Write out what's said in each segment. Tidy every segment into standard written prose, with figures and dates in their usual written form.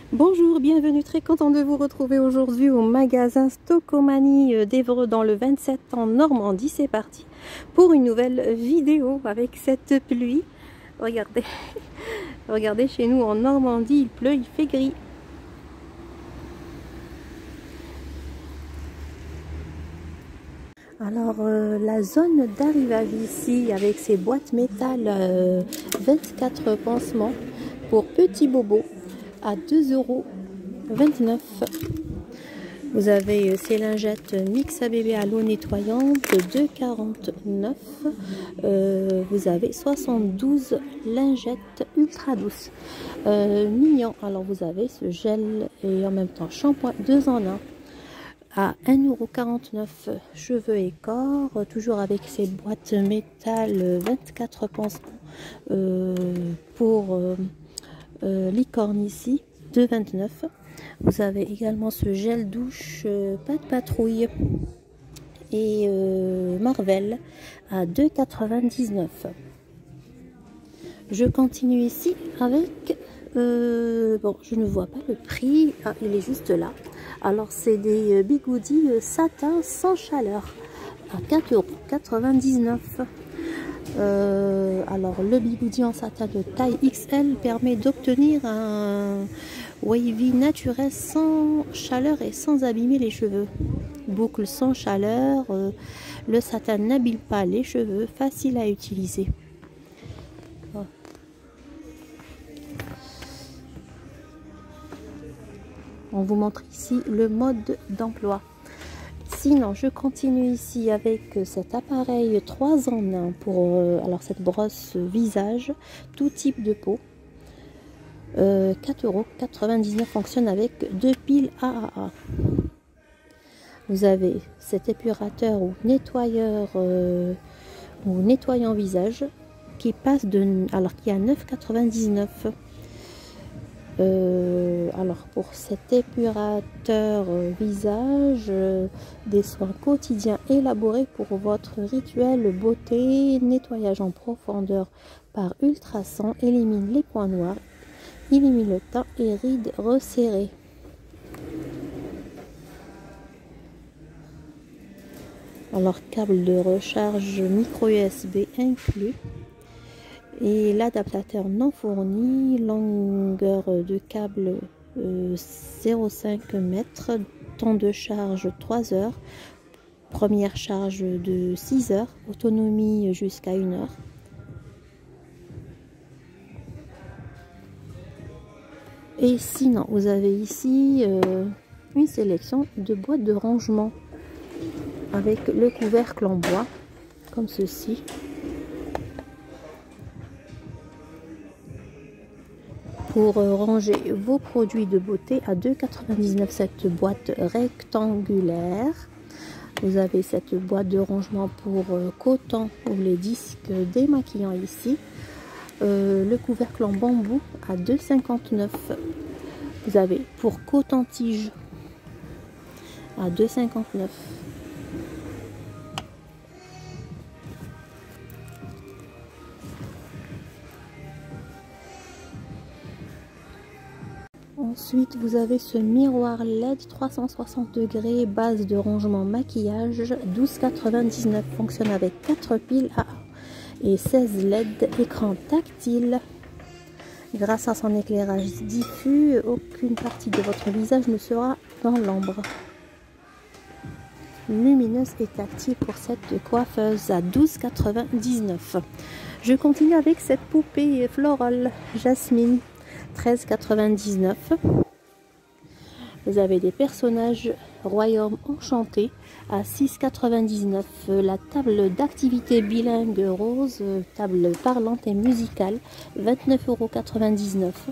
Bonjour, bienvenue, très content de vous retrouver aujourd'hui au magasin Stockomanie d'Évreux dans le 27 en Normandie. C'est parti pour une nouvelle vidéo avec cette pluie. Regardez, regardez chez nous en Normandie, il pleut, il fait gris. Alors la zone d'arrivage ici avec ces boîtes métal 24 pansements pour petits bobos à 2,29 €. Vous avez ces lingettes mix à bébé à l'eau nettoyante de 2,49 €. Vous avez 72 lingettes ultra douces. Mignon. Alors vous avez ce gel et en même temps shampoing 2 en 1 à 1,49 €. Cheveux et corps, toujours avec ces boîtes métal 24 pansements pour licorne ici, 2,29 €. Vous avez également ce gel douche pas de patrouille et Marvel à 2,99 €. Je continue ici avec bon, je ne vois pas le prix. Ah, il est juste là. Alors c'est des bigoudis satin sans chaleur à 4,99 €. Alors le bigoudi en satin de taille XL permet d'obtenir un wavy naturel sans chaleur et sans abîmer les cheveux. Boucle sans chaleur, le satin n'abîme pas les cheveux, facile à utiliser. Voilà. On vous montre ici le mode d'emploi. Sinon, je continue ici avec cet appareil 3 en 1 pour alors cette brosse visage, tout type de peau. 4,99 € fonctionne avec 2 piles AAA. Vous avez cet épurateur ou nettoyeur ou nettoyant visage qui passe alors qui est à 9,99 €. Alors pour cet épurateur visage, des soins quotidiens élaborés pour votre rituel beauté, nettoyage en profondeur par ultrason, élimine les points noirs, élimine le teint et rides resserrées. Alors câble de recharge micro USB inclus. Et l'adaptateur non fourni, longueur de câble 0,5 m, temps de charge 3 heures, première charge de 6 heures, autonomie jusqu'à 1 heure. Et sinon, vous avez ici une sélection de boîtes de rangement avec le couvercle en bois, comme ceci. Pour ranger vos produits de beauté à 2,99 € cette boîte rectangulaire. Vous avez cette boîte de rangement pour coton ou les disques démaquillants ici. Le couvercle en bambou à 2,59 €. Vous avez pour coton-tige à 2,59 €. Ensuite, vous avez ce miroir LED 360 degrés, base de rangement maquillage, 12,99 €, fonctionne avec 4 piles AA et 16 LED, écran tactile. Grâce à son éclairage diffus, aucune partie de votre visage ne sera dans l'ombre. Lumineuse et tactile pour cette coiffeuse à 12,99 €. Je continue avec cette poupée florale Jasmine, 13,99 €. Vous avez des personnages Royaume Enchanté à 6,99 €. La table d'activité bilingue rose, table parlante et musicale, 29,99 €.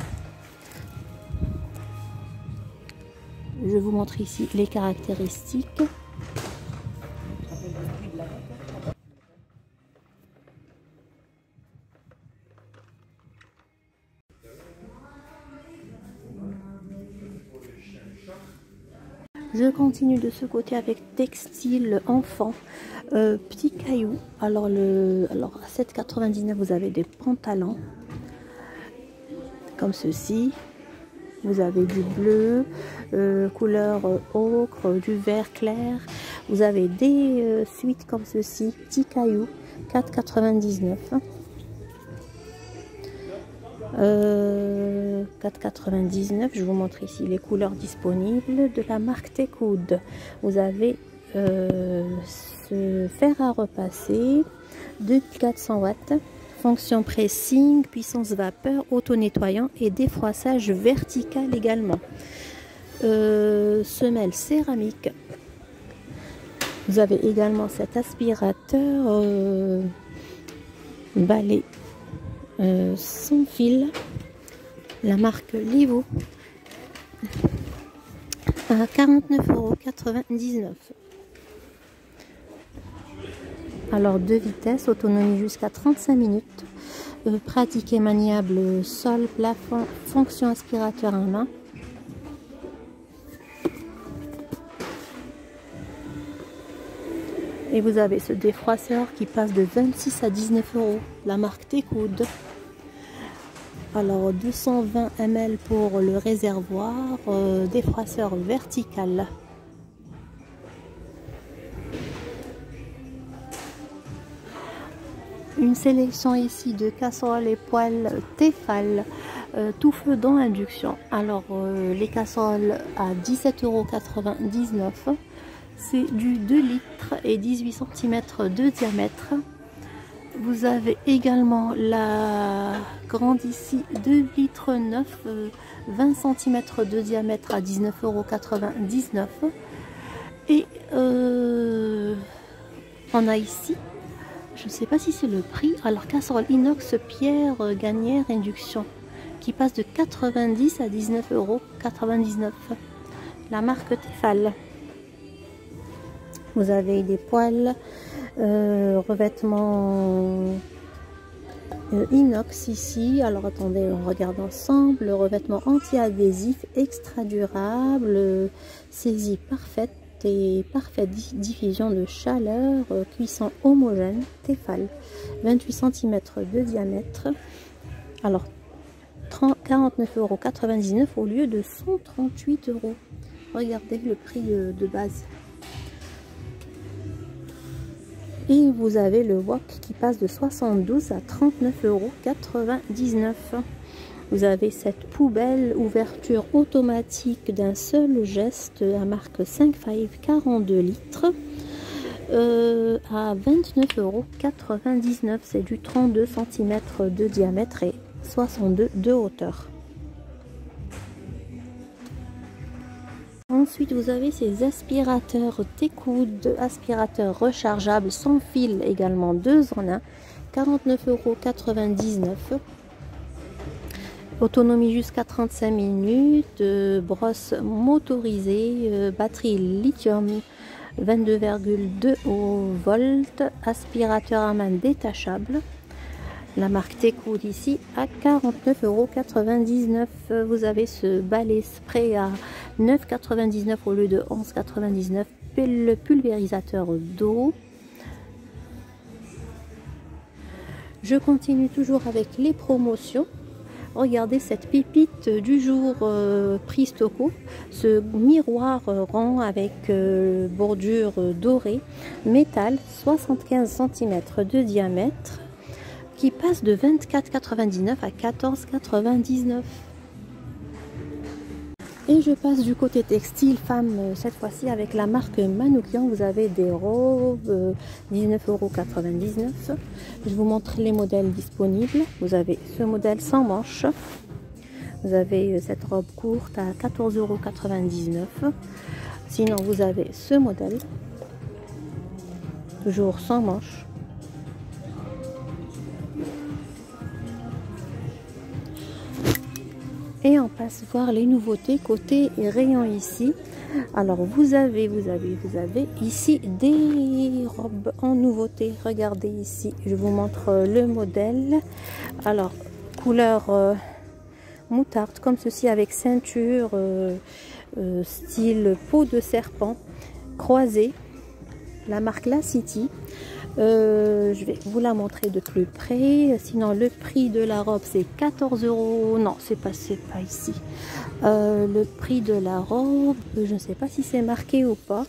Je vous montre ici les caractéristiques. Je continue de ce côté avec textile enfant, petit caillou. Alors à 7,99 € vous avez des pantalons comme ceci. Vous avez du bleu, couleur ocre, du vert clair. Vous avez des suites comme ceci, petits cailloux, 4,99. 4,99. Je vous montre ici les couleurs disponibles de la marque Tecoud. Vous avez ce fer à repasser de 400 watts, fonction pressing, puissance vapeur, auto-nettoyant et défroissage vertical également. Semelle céramique. Vous avez également cet aspirateur balai sans fil, la marque Livo, à 49,99 €. Alors 2 vitesses, autonomie jusqu'à 35 minutes, pratique et maniable sol, plafond, fonction aspirateur à main. Et vous avez ce défroisseur qui passe de 26 à 19 €, la marque Tecoud. Alors 220 ml pour le réservoir, défroisseur vertical. Une sélection ici de casseroles et poêles Tefal, tout feu dans induction. Alors les casseroles à 17,99 €. C'est du 2 litres et 18 cm de diamètre. Vous avez également la grande ici, 2 litres 9, 20 cm de diamètre à 19,99 €. Et on a ici, je ne sais pas si c'est le prix, alors casserole inox pierre gagnère induction qui passe de 90 à 19,99 €. La marque Tefal. Vous avez des poêles, revêtement inox ici. Alors attendez, on regarde ensemble. Le revêtement anti-adhésif extra durable, saisie parfaite et parfaite diffusion de chaleur, cuisson homogène, Tefal, 28 cm de diamètre. Alors 49,99 € au lieu de 138 €. Regardez le prix de base. Et vous avez le wok qui passe de 72 à 39,99 €. Vous avez cette poubelle ouverture automatique d'un seul geste, la marque 5Five, 42 litres, à 29,99 €. C'est du 32 cm de diamètre et 62 de hauteur. Ensuite, vous avez ces aspirateurs Tecoud, aspirateurs rechargeables sans fil également, 2 en 1, 49,99 €. Autonomie jusqu'à 35 minutes, brosse motorisée, batterie lithium 22,2 volts, aspirateur à main détachable. La marque Tecoud ici à 49,99 €. Vous avez ce balai spray à 9,99 € au lieu de 11,99 €. Le pulvérisateur d'eau. Je continue toujours avec les promotions. Regardez cette pépite du jour prix Stoco. Ce miroir rond avec bordure dorée, métal, 75 cm de diamètre, qui passe de 24,99 € à 14,99 €. Et je passe du côté textile femme, cette fois-ci avec la marque Manoukian. Vous avez des robes, 19,99 €. Je vous montre les modèles disponibles. Vous avez ce modèle sans manches. Vous avez cette robe courte à 14,99 €. Sinon, vous avez ce modèle, toujours sans manches. Et on passe voir les nouveautés côté rayon ici. Alors vous avez ici des robes en nouveauté. Regardez ici, je vous montre le modèle. Alors couleur moutarde comme ceci avec ceinture style peau de serpent croisée. La marque La City. Je vais vous la montrer de plus près. Sinon, le prix de la robe, c'est 14 €. Non, c'est pas ici. Le prix de la robe, je ne sais pas si c'est marqué ou pas.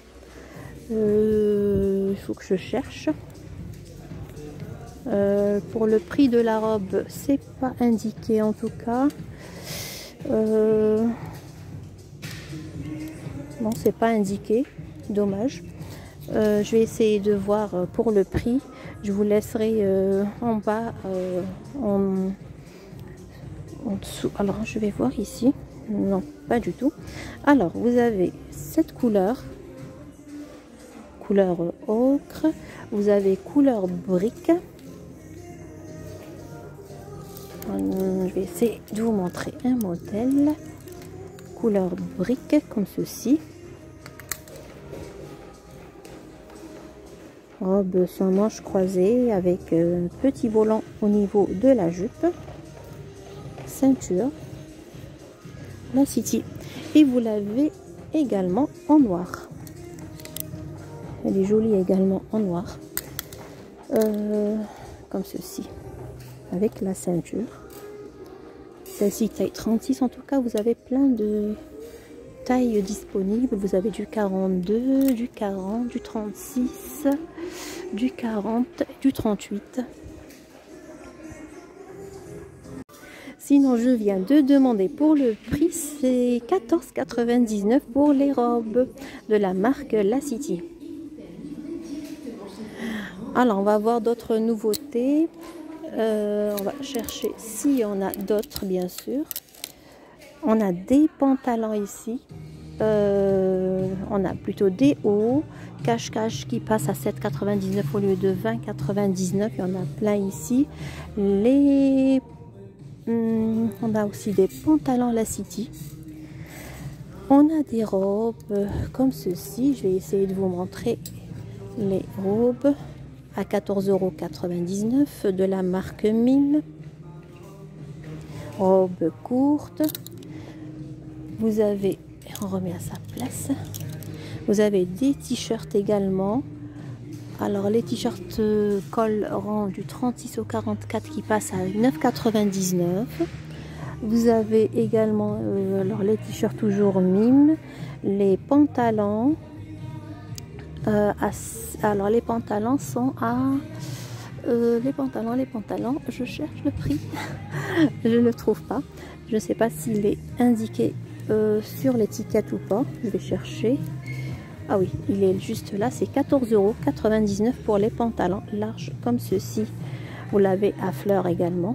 Il faut que je cherche. Pour le prix de la robe, c'est pas indiqué en tout cas. Non, c'est pas indiqué. Dommage. Je vais essayer de voir pour le prix. Je vous laisserai en bas, en dessous. Alors, je vais voir ici. Non, pas du tout. Alors, vous avez cette couleur ocre. Vous avez couleur brique. Je vais essayer de vous montrer un modèle. Couleur brique, comme ceci. Robe sans manches croisées avec un petit volant au niveau de la jupe. Ceinture. La City. Et vous l'avez également en noir. Elle est jolie également en noir. Comme ceci. Avec la ceinture. Celle-ci taille 36. En tout cas, vous avez plein de tailles disponibles. Vous avez du 42, du 40, du 36, du 40, du 38. Sinon, je viens de demander pour le prix, c'est 14,99 € pour les robes de la marque La City. Alors, on va voir d'autres nouveautés. On va chercher si on a d'autres, bien sûr. On a des pantalons ici. On a plutôt des hauts. Cache-cache qui passe à 7,99 € au lieu de 20,99 €. Il y en a plein ici. On a aussi des pantalons La City. On a des robes comme ceci. Je vais essayer de vous montrer les robes à 14,99 € de la marque Mime. Robe courte. Vous avez, on remet à sa place. Vous avez des t-shirts également. Alors les t-shirts col rang du 36 au 44 qui passent à 9,99 €. Vous avez également alors les t-shirts toujours Mime, les pantalons. Alors les pantalons sont à les pantalons, je cherche le prix. Je ne le trouve pas. Je ne sais pas s'il est indiqué sur l'étiquette ou pas. Je vais chercher. Ah oui, il est juste là. C'est 14,99 € pour les pantalons larges comme ceci. Vous l'avez à fleurs également.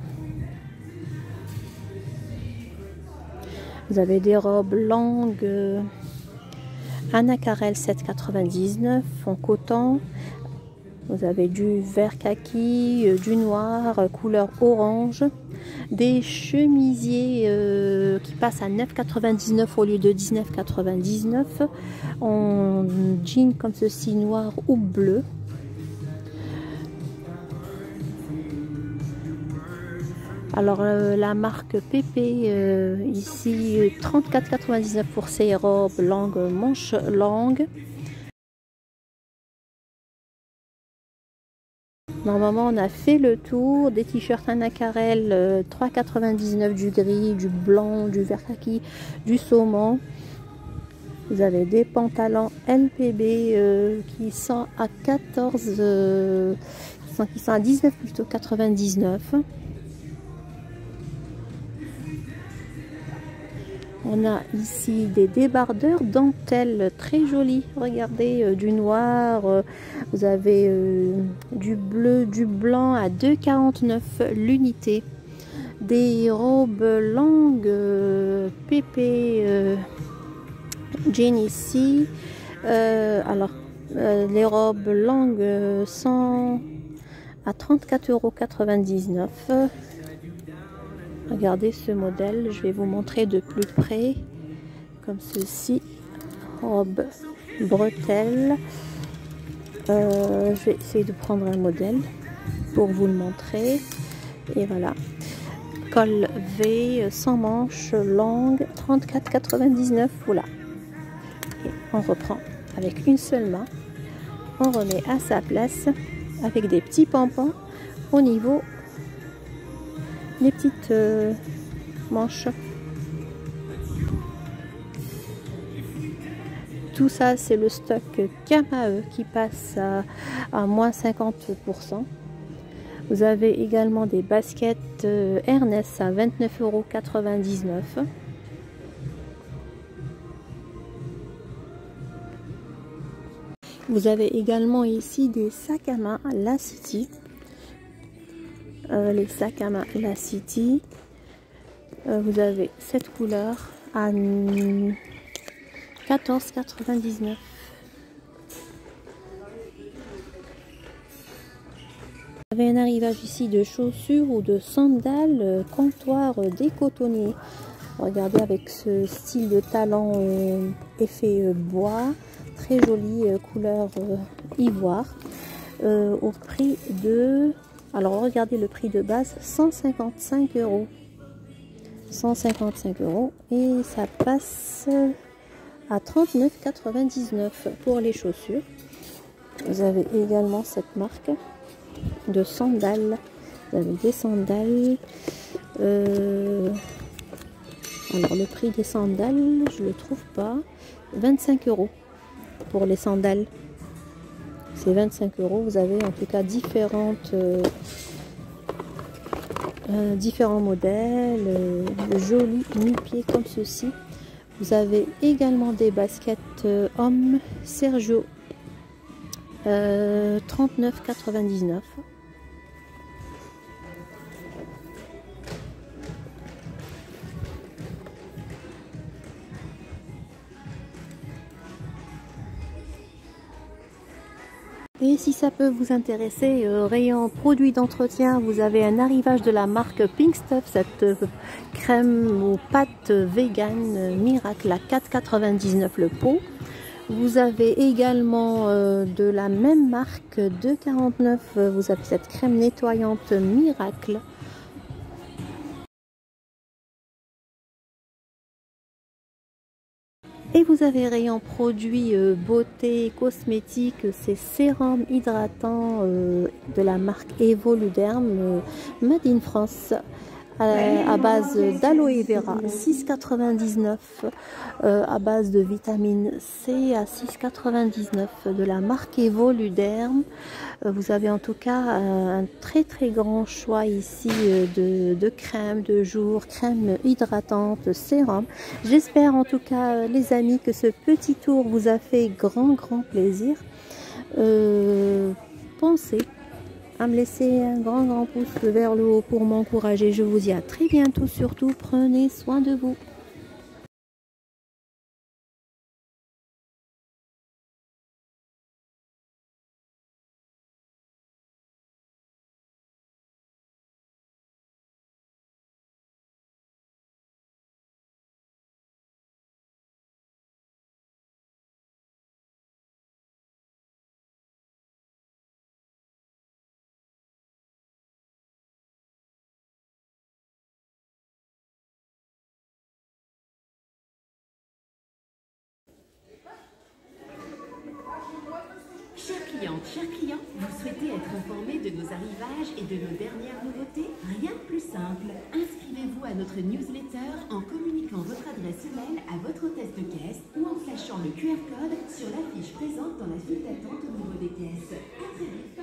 Vous avez des robes longues anacarelle 7,99 € en coton. Vous avez du vert kaki, du noir, couleur orange. Des chemisiers qui passent à 9,99 € au lieu de 19,99 € en jean comme ceci, noir ou bleu. Alors la marque Pépé ici 34,99 € pour ces robes longues, manches longues. Normalement, on a fait le tour des t-shirts anacarelle 3,99 € du gris, du blanc, du vert kaki, du saumon. Vous avez des pantalons LPB qui sont à 19 plutôt 99. On a ici des débardeurs dentelle très jolis. Regardez, du noir. Vous avez du bleu, du blanc à 2,49 € l'unité. Des robes longues pépé jean ici. Alors, les robes longues sont à 34,99 €. Regardez ce modèle, je vais vous montrer de plus près, comme ceci, robe bretelle. Je vais essayer de prendre un modèle pour vous le montrer. Et voilà, col V sans manches longue, 34,99 €. Voilà. Et on reprend avec une seule main, on remet à sa place avec des petits pompons au niveau des petites manches. Tout ça, c'est le stock Kamae qui passe à moins 50%. Vous avez également des baskets Ernest à 29,99 €. Vous avez également ici des sacs à main La City. Les sacs à main La City. Vous avez cette couleur à 14,99 €. Vous avez un arrivage ici de chaussures ou de sandales comptoir décotonné. Regardez avec ce style de talon effet bois, très joli couleur ivoire, au prix de, alors regardez le prix de base, 155 €. 155 € et ça passe à 39,99 € pour les chaussures. Vous avez également cette marque de sandales. Vous avez des sandales. Alors le prix des sandales, je le trouve pas. 25 € pour les sandales. C'est 25 €. Vous avez en tout cas différents modèles, jolis nu-pieds comme ceci. Vous avez également des baskets hommes Sergio 39,99 €. Et si ça peut vous intéresser, rayon produits d'entretien, vous avez un arrivage de la marque Pink Stuff, cette crème aux pâtes vegan miracle à 4,99 € le pot. Vous avez également de la même marque 2,49 €, vous avez cette crème nettoyante miracle. Et vous avez rayon produits beauté, cosmétique, c'est sérum hydratant de la marque Evoluderm Made in France à base d'aloe vera 6,99 €, à base de vitamine C à 6,99 € de la marque Evoluderm. Vous avez en tout cas un très grand choix ici de crème de jour, crème hydratante, sérum. J'espère en tout cas les amis que ce petit tour vous a fait grand plaisir. Pensez à me laisser un grand pouce vers le haut pour m'encourager. Je vous dis à très bientôt. Surtout, prenez soin de vous. Chers clients, vous souhaitez être informé de nos arrivages et de nos dernières nouveautés? Rien de plus simple. Inscrivez-vous à notre newsletter en communiquant votre adresse email à votre hôtesse de caisse ou en flashant le QR code sur l'affiche présente dans la file d'attente au niveau des caisses. À très vite.